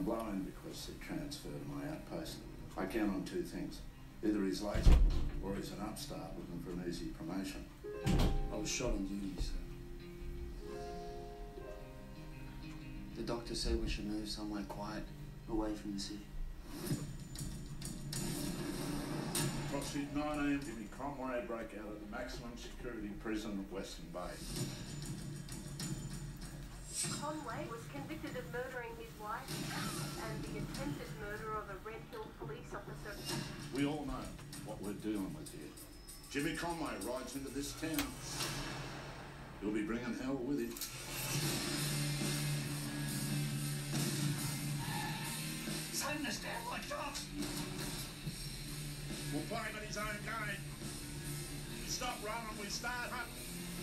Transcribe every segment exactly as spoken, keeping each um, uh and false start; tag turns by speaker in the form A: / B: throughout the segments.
A: blowing because they transferred to my outpost. I count on two things. Either he's lazy or he's an upstart looking for an easy promotion.
B: I was shot on duty, sir. The doctor said we should move somewhere quiet, away from the city.
A: Approximately nine a m, Jimmy Conway broke out of the maximum security prison at Western Bay.
C: Conway was convicted of murdering his wife and the attempted murder of a Red Hill police officer.
A: We all know what we're dealing with here. Jimmy Conway rides into this town. He'll be bringing hell with him.
D: He's hunting us down like dogs.
A: We'll play him at his own game. Stop running, we start hunting.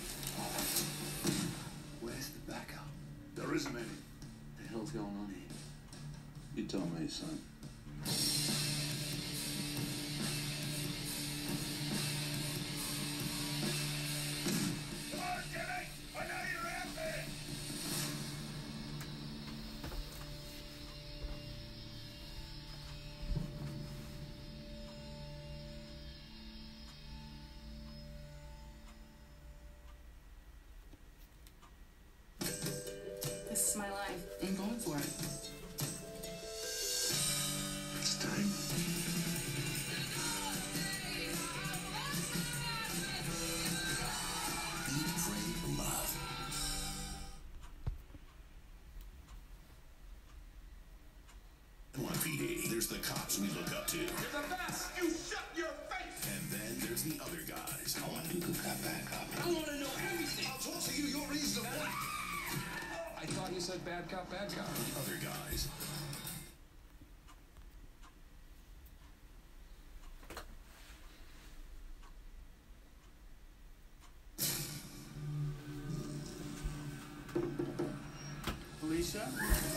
B: Where's the backup?
A: There isn't any.
B: What the hell's going on here?
A: You tell me, son.
D: Come on, Jimmy! I know you're out there!
E: This is my life. I'm going for it.
A: It's time.
D: Eat, pray, love. N Y P D, there's the cops we look up to.
F: You're the best! You shut your face!
D: And then there's the other guys.
A: I want people got back up.
F: I want to know everything!
D: I'll talk to you, your reason to point.
F: I thought you said bad cop, bad cop.
D: The other guys.
B: Alicia?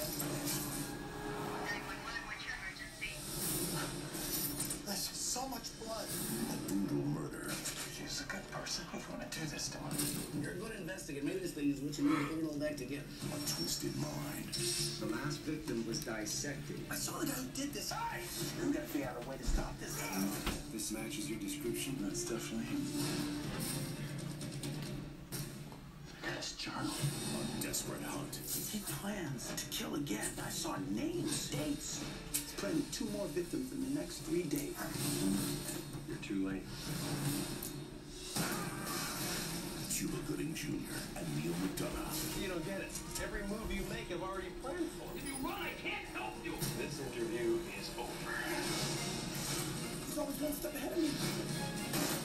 D: There's so much blood. A brutal murder.
F: She's a good person. Who's going to do this to him?
B: You're a good investigator. Maybe this thing is what you need to put it all back together.
D: A twisted mind.
G: The last victim was dissected.
D: I saw the guy who did this.
F: Hey! We got to figure out a way to stop this.
B: This matches your description.
A: That's definitely him.
F: This journal.
D: A desperate hunt.
F: He plans to kill again. I saw names, dates.
B: He's planning two more victims in the next three days.
G: You're too late.
D: Cuba Gooding Junior and Neil McDonough.
G: You don't get it. Every move you make, I've already planned for.
F: If you run, I can't help you.
G: This interview is over.
B: He's always one step ahead of me.